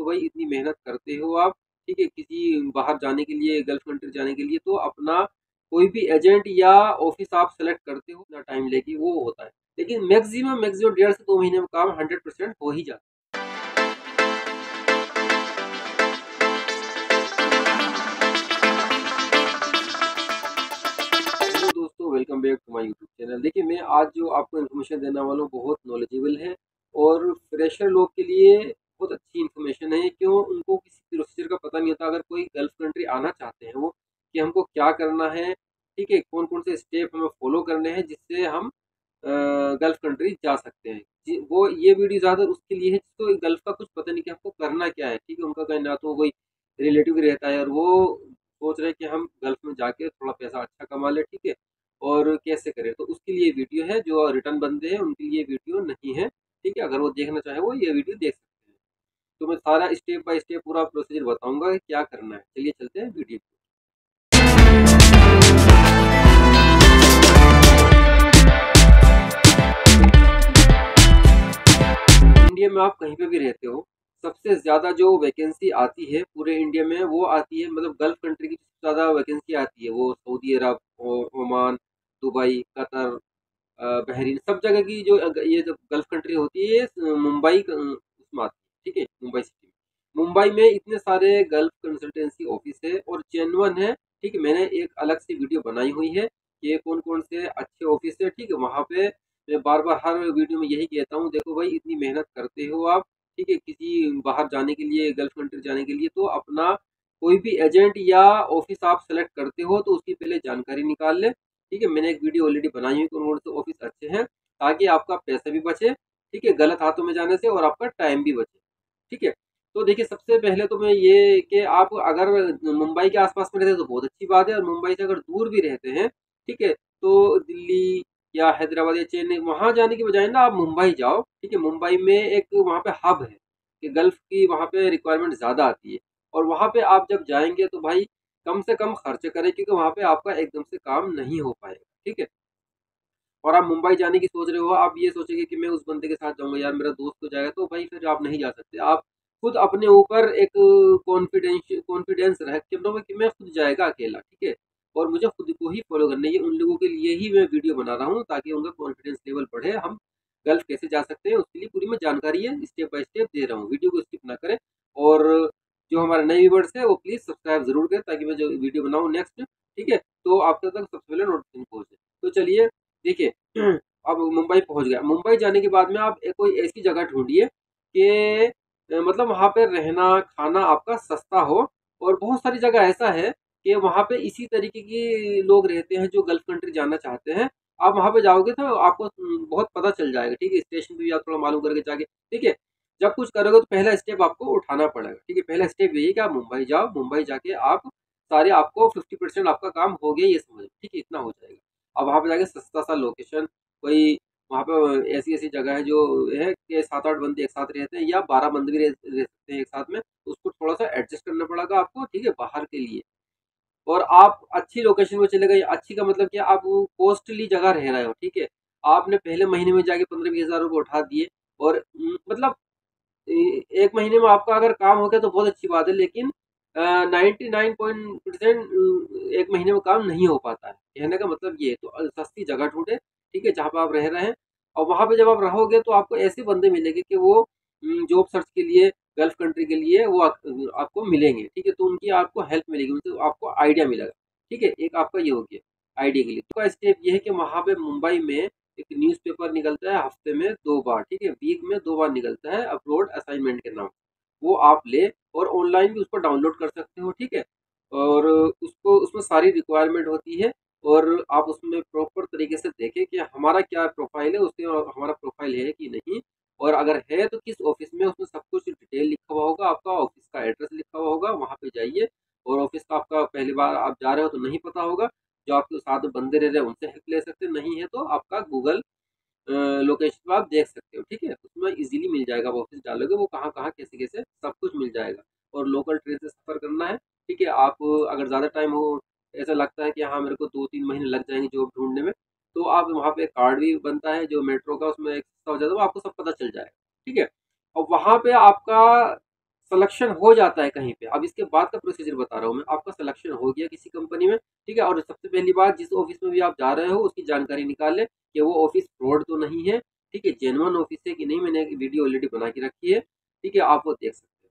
भाई इतनी मेहनत करते हो आप, ठीक है, किसी बाहर जाने के लिए, गल्फ कंट्री जाने के लिए, तो अपना कोई भी एजेंट या ऑफिस आप सेलेक्ट करते हो ना, टाइम लेके वो होता है। लेकिन मैक्सिमम मैक्सिमम 1.5 से 2 महीने में काम 100% हो ही जाता है। हेलो दोस्तों, welcome back to my YouTube channel. देखिए, मैं आज जो आपको इन्फॉर्मेशन देने वाला हूँ बहुत नॉलेजेबल है और फ्रेशर लोग के लिए बहुत अच्छी इन्फॉर्मेशन है। क्यों, उनको किसी प्रोसीजर का पता नहीं होता। अगर कोई गल्फ कंट्री आना चाहते हैं वो, कि हमको क्या करना है, ठीक है, कौन कौन से स्टेप हमें फॉलो करने हैं जिससे हम गल्फ कंट्री जा सकते हैं। वो ये वीडियो ज़्यादातर उसके लिए है जिसको गल्फ का कुछ पता नहीं कि हमको करना क्या है, ठीक है। उनका कहीं ना तो कोई रिलेटिव रहता है और वो सोच रहे हैं कि हम गल्फ में जाके थोड़ा पैसा अच्छा कमा ले, ठीक है, और कैसे करें। तो उसके लिए वीडियो है। जो रिटर्न बंदे हैं उनके लिए वीडियो नहीं है, ठीक है। अगर वो देखना चाहे वो ये वीडियो देख सकते हैं। तो मैं सारा स्टेप बाय स्टेप पूरा प्रोसीजर बताऊंगा कि क्या करना है। चलिए चलते हैं वीडियो। इंडिया में आप कहीं पे भी रहते हो, सबसे ज़्यादा जो वैकेंसी आती है पूरे इंडिया में वो आती है, मतलब गल्फ कंट्री की सबसे ज़्यादा वैकेंसी आती है वो Saudi Arab, Oman, Dubai, Qatar, Bahrain, सब जगह की जो ये जो गल्फ कंट्री होती है, ये मुंबई उसमें आती है, ठीक है, मुंबई सिटी में। मुंबई में इतने सारे गल्फ कंसल्टेंसी ऑफिस है और जेन्युइन है, ठीक है। मैंने एक अलग से वीडियो बनाई हुई है कि ये कौन कौन से अच्छे ऑफिस है, ठीक है। वहाँ पे मैं बार बार हर वीडियो में यही कहता हूँ, देखो भाई इतनी मेहनत करते हो आप, ठीक है, किसी बाहर जाने के लिए, गल्फ कंट्री जाने के लिए, तो अपना कोई भी एजेंट या ऑफिस आप सेलेक्ट करते हो तो उसकी पहले जानकारी निकाल ले, ठीक है। मैंने एक वीडियो ऑलरेडी बनाई है कौन कौन से ऑफिस अच्छे हैं, ताकि आपका पैसा भी बचे, ठीक है, गलत हाथों में जाने से, और आपका टाइम भी बचे, ठीक है। तो देखिए, सबसे पहले तो मैं ये कि आप अगर मुंबई के आसपास में रहते हैं तो बहुत अच्छी बात है, और मुंबई से अगर दूर भी रहते हैं, ठीक है, तो दिल्ली या हैदराबाद या चेन्नई वहां जाने की बजाय ना आप मुंबई जाओ, ठीक है। मुंबई में एक वहां पे हब है कि गल्फ की वहां पे रिक्वायरमेंट ज्यादा आती है, और वहां पे आप जब जाएंगे तो भाई कम से कम खर्च करें, क्योंकि वहां पे आपका एकदम से काम नहीं हो पाएगा, ठीक है। और आप मुंबई जाने की सोच रहे हो, आप ये सोचेंगे कि मैं उस बंदे के साथ जाऊंगा, यार मेरा दोस्त तो जाएगा, तो भाई फिर आप नहीं जा सकते। आप खुद अपने ऊपर एक कॉन्फिडेंस रख के बताओ कि मैं खुद जाएगा अकेला, ठीक है, और मुझे खुद को ही फॉलो करना है। ये उन लोगों के लिए ही मैं वीडियो बना रहा हूँ ताकि उनका कॉन्फिडेंस लेवल बढ़े। हम गल्फ कैसे जा सकते हैं उसके लिए पूरी मैं जानकारी है, स्टेप बाय स्टेप दे रहा हूँ। वीडियो को स्किप ना करें, और जो हमारे नए व्यूवर्स है वो प्लीज सब्सक्राइब जरूर करें ताकि मैं जो वीडियो बनाऊँ नेक्स्ट, ठीक है, तो आपके तक सबसे पहले नोटिफिकेशन पहुंचे। तो चलिए, देखिए, अब मुंबई पहुंच गया। मुंबई जाने के बाद में आप कोई ऐसी जगह ढूंढिए कि मतलब वहां पे रहना खाना आपका सस्ता हो। और बहुत सारी जगह ऐसा है कि वहां पे इसी तरीके के लोग रहते हैं जो गल्फ कंट्री जाना चाहते हैं। आप वहां पे जाओगे तो आपको बहुत पता चल जाएगा, ठीक है। स्टेशन पे भी आप थोड़ा मालूम करके जाके, ठीक है, जब कुछ करोगे तो पहला स्टेप आपको उठाना पड़ेगा, ठीक है। पहला स्टेप यही है कि आप मुंबई जाओ। मुंबई जाके आप सारे, आपको 50% आपका काम हो गया ये समझ, ठीक है, इतना हो जाएगा। अब वहां पे जाके सस्ता सा लोकेशन, कोई वहां पे ऐसी ऐसी जगह है जो है कि 7-8 बंदे एक साथ रहते हैं, या 12 बंदे भी रह सकते हैं एक साथ में, तो उसको थोड़ा सा एडजस्ट करना पड़ेगा आपको, ठीक है, बाहर के लिए। और आप अच्छी लोकेशन में चले गए, अच्छी का मतलब क्या, आप कॉस्टली जगह रह रहे हो, ठीक है। आपने पहले महीने में जाके 15-20 हज़ार रुपये उठा दिए, और मतलब एक महीने में आपका अगर काम हो गया तो बहुत अच्छी बात है, लेकिन 99% एक महीने में काम नहीं हो पाता है। कहने का मतलब ये है, तो सस्ती जगह ढूंढे, ठीक है, जहाँ पर आप रह रहे हैं। और वहां पे जब आप रहोगे तो आपको ऐसे बंदे मिलेंगे कि वो जॉब सर्च के लिए, गल्फ कंट्री के लिए वो आपको मिलेंगे, ठीक है। तो उनकी आपको हेल्प मिलेगी, उनसे आपको आइडिया मिलेगा, ठीक है। एक आपका ये हो गया आइडिया के लिए। तो स्टेप ये है कि वहां पे मुंबई में एक न्यूज़पेपर निकलता है हफ्ते में 2 बार, ठीक है, वीक में 2 बार निकलता है, अपलोड असाइनमेंट के नाम। वो आप ले, और ऑनलाइन भी उसको डाउनलोड कर सकते हो, ठीक है। और उसको, उसमें सारी रिक्वायरमेंट होती है, और आप उसमें प्रॉपर तरीके से देखें कि हमारा क्या प्रोफाइल है, उसके हमारा प्रोफाइल है कि नहीं, और अगर है तो किस ऑफिस में, उसमें सब कुछ डिटेल लिखा हुआ होगा, आपका ऑफिस का एड्रेस लिखा हुआ होगा, वहां पे जाइए। और ऑफिस का आपका पहली बार आप जा रहे हो तो नहीं पता होगा, जो आपके साथ बंदे रह रहे हैं उनसे हेल्प ले सकते हैं, नहीं है तो आपका गूगल लोकेशन पे आप देख सकते हो, ठीक है। उसमें इजीली मिल जाएगा, आप ऑफिस डालोगे वो कहाँ कहाँ कैसे कैसे सब कुछ मिल जाएगा। और लोकल ट्रेन से सफर करना है, ठीक है। आप अगर ज़्यादा टाइम हो, ऐसा लगता है कि हाँ मेरे को 2-3 महीने लग जाएंगे जॉब ढूंढने में, तो आप वहाँ पे कार्ड भी बनता है जो मेट्रो का, उसमें एक सस्ता हो जाता है, वो आपको सब पता चल जाएगा, ठीक है। और वहाँ पे आपका सिलेक्शन हो जाता है कहीं पे, अब इसके बाद का प्रोसीजर बता रहा हूँ मैं। आपका सिलेक्शन हो गया किसी कंपनी में, ठीक है, और सबसे पहली बात, जिस ऑफिस में भी आप जा रहे हो उसकी जानकारी निकाल ले कि वो ऑफिस फ्रॉड तो नहीं है, ठीक है, जेन्युइन ऑफिस है कि नहीं। मैंने एक वीडियो ऑलरेडी बना के रखी है, ठीक है, आप वो देख सकते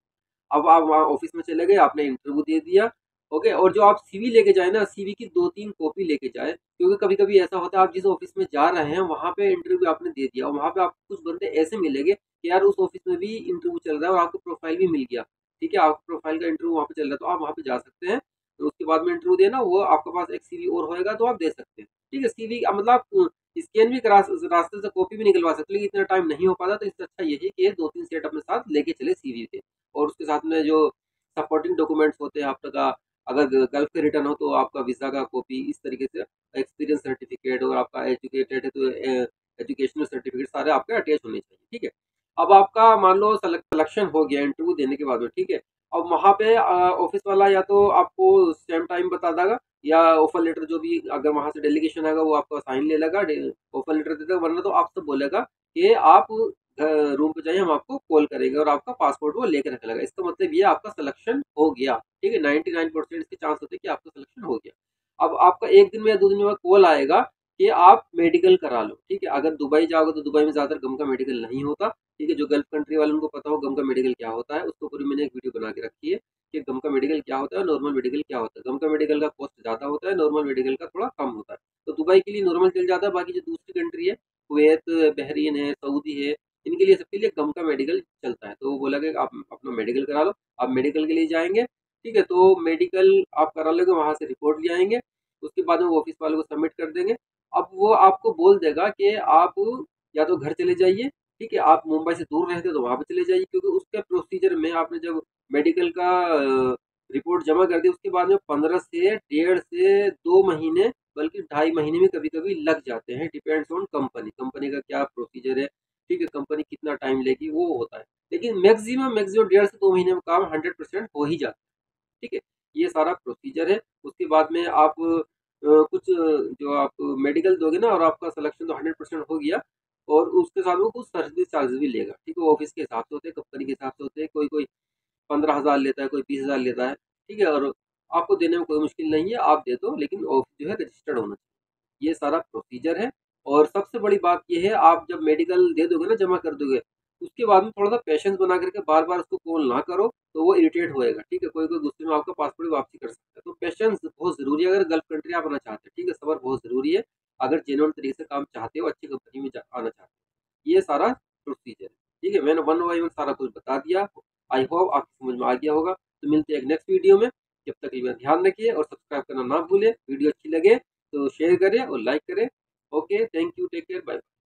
हो। अब आप वहाँ ऑफिस में चले गए, आपने इंटरव्यू दे दिया, ओके। और जो आप सीवी लेके जाए ना, सीवी की 2-3 कॉपी लेके जाए, क्योंकि कभी कभी ऐसा होता है आप जिस ऑफिस में जा रहे हैं वहां पे इंटरव्यू आपने दे दिया और वहां पे आपको कुछ बंदे ऐसे मिलेंगे कि यार उस ऑफिस में भी इंटरव्यू चल रहा है और आपको प्रोफाइल भी मिल गया, ठीक है, आपको प्रोफाइल का इंटरव्यू वहाँ पे चल रहा है, तो आप वहाँ पे जा सकते हैं। तो उसके बाद में इंटरव्यू देना, वो आपके पास एक सीवी और होएगा तो आप दे सकते हैं, ठीक है। सीवी मतलब स्कैन भी करा, रास्ते से कॉपी भी निकलवा सकते हैं, लेकिन इतना टाइम नहीं हो पाता, तो इससे अच्छा यही कि 2-3 सेट अपने साथ लेके चले सीवी के। और उसके साथ में जो सपोर्टिंग डॉक्यूमेंट्स होते हैं आपका, अगर गल्फ से रिटर्न हो तो आपका वीज़ा का कॉपी, इस तरीके से एक्सपीरियंस सर्टिफिकेट, और आपका एजुकेटेड है तो एजुकेशनल सर्टिफिकेट सारे आपके अटैच होने चाहिए, ठीक है। अब आपका मान लो सिलेक्शन हो गया इंटरव्यू देने के बाद में, ठीक है। अब वहाँ पे ऑफिस वाला या तो आपको सेम टाइम बता देगा, या ऑफर लेटर जो भी अगर वहाँ से डेलीगेशन आएगा वो आपका साइन ले लेगा, ऑफर लेटर दे देगा, वरना तो आपसे बोलेगा कि आप रूम पे जाइए, हम आपको कॉल करेंगे और आपका पासपोर्ट वो लेकर रख लेगा। इसका मतलब ये आपका सिलेक्शन हो गया, ठीक है। 99% इसके चांस होते हैं कि आपका सिलेक्शन हो गया। अब आपका 1 दिन में या 2 दिन में कॉल आएगा कि आप मेडिकल करा लो, ठीक है। अगर दुबई जाओगे तो दुबई में ज़्यादातर गम का मेडिकल नहीं होता, ठीक है। जो गल्फ कंट्री वाले उनको पता हो गम का मेडिकल क्या होता है, उसके ऊपर मैंने एक वीडियो बना के रखी है कि गम का मेडिकल क्या होता है, नॉर्मल मेडिकल क्या होता है। गम का मेडिकल का कॉस्ट ज़्यादा होता है, नॉर्मल मेडिकल का थोड़ा कम होता है। तो दुबई के लिए नॉर्मल चल जाता है, बाकी जो दूसरी कंट्री है, कुवैत, बहरीन है, सऊदी है, इनके लिए, सबके लिए गम का मेडिकल चलता है। तो वो बोला कि आप अपना मेडिकल करा लो। आप मेडिकल के लिए जाएंगे, ठीक है, तो मेडिकल आप करा लोगे, वहाँ से रिपोर्ट ले आएंगे, उसके बाद में वो ऑफिस वालों को सबमिट कर देंगे। अब वो आपको बोल देगा कि आप या तो घर चले जाइए, ठीक है, आप मुंबई से दूर रहते हो तो वहाँ पे चले जाइए, क्योंकि उसके प्रोसीजर में आपने जब मेडिकल का रिपोर्ट जमा कर दी, उसके बाद में 15 से 1.5 से 2 महीने, बल्कि 2.5 महीने में कभी कभी लग जाते हैं, डिपेंड्स ऑन कंपनी, कंपनी का क्या प्रोसीजर है, ठीक है, कंपनी कितना टाइम लेगी वो होता है। लेकिन मैक्सिमम मैक्सिमम 1.5 से 2 महीने में काम 100% हो ही जाता है, ठीक है। ये सारा प्रोसीजर है। उसके बाद में आप कुछ जो आप मेडिकल दोगे ना, और आपका सिलेक्शन तो 100% हो गया, और उसके साथ वो कुछ सर्विस चार्जेस भी लेगा, ठीक है। वो ऑफिस के हिसाब से होते हैं, कंपनी के हिसाब से होते हैं, कोई कोई 15,000 लेता है, कोई 20,000 लेता है, ठीक है। और आपको देने में कोई मुश्किल नहीं है, आप दे दो, लेकिन ऑफिस जो है रजिस्टर्ड होना चाहिए। ये सारा प्रोसीजर है। और सबसे बड़ी बात ये है, आप जब मेडिकल दे दोगे ना, जमा कर दोगे, उसके बाद में थोड़ा सा पेशेंस बना करके बार बार उसको कॉल ना करो, तो वो इरिटेट होएगा, ठीक है। कोई कोई गुस्से में आपका पासपोर्ट वापसी कर सकता है। तो पेशेंस बहुत जरूरी है अगर गल्फ कंट्री आप आना चाहते हैं, ठीक है, सबर बहुत जरूरी है अगर जेन्युइन तरीके से काम चाहते हो, अच्छी कंपनी में आना चाहते हो। ये सारा प्रोसीजर है, ठीक है। मैंने वन बाई वन सारा कुछ बता दिया। आई होप आपको समझ में आ गया होगा। तो मिलते हैं एक नेक्स्ट वीडियो में। जब तक के लिए ध्यान रखिए और सब्सक्राइब करना ना भूलें। वीडियो अच्छी लगे तो शेयर करें और लाइक करें। Okay, thank you, take care, bye.